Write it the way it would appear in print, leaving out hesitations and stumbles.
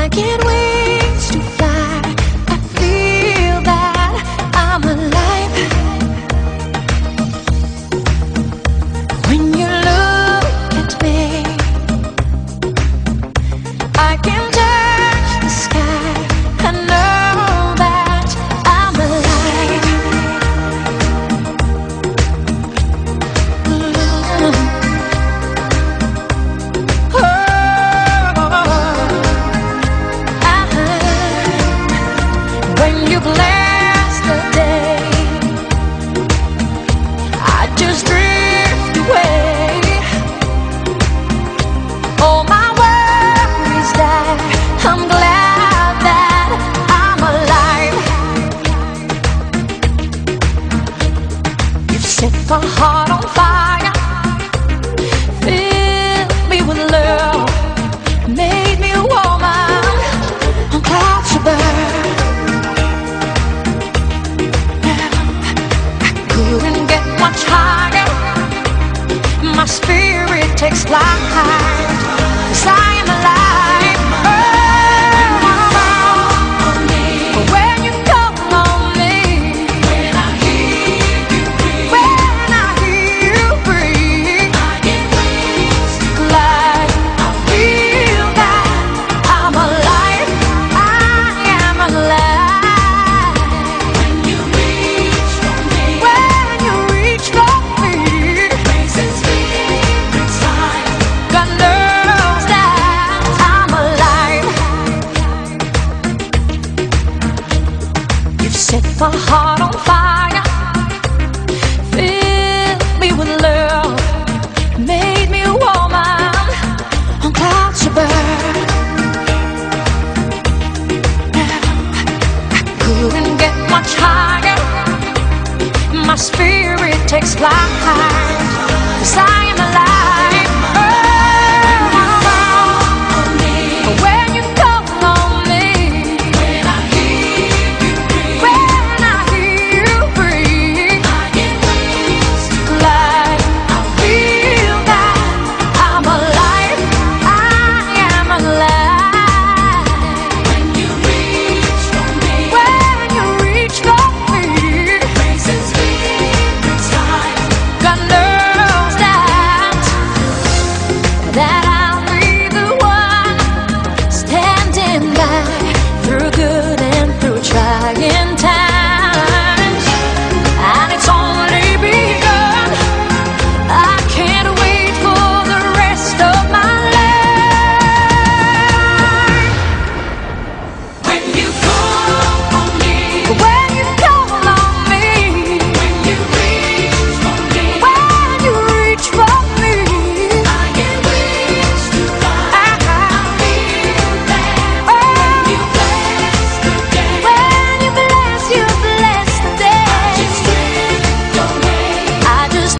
I get wings to fly. I feel that I'm alive. When you look at me, I can touch the sky. I know that I'm alive. When you bless the day, I just drift away. All my worries die. I'm glad that I'm alive. You've set my heart on fire, filled me with love, made me a woman on clouds above. Couldn't get much higher. My spirit takes flight, 'cause I am alive. Oh, when you call on me, when I hear you breathe, I get wings to fly. I feel that I'm alive. I am alive. When you reach for me, God knows that I'm alive. You've set my heart on fire, filled me with love, made me a woman on clouds above. I couldn't get much higher. My spirit takes flight, 'cause I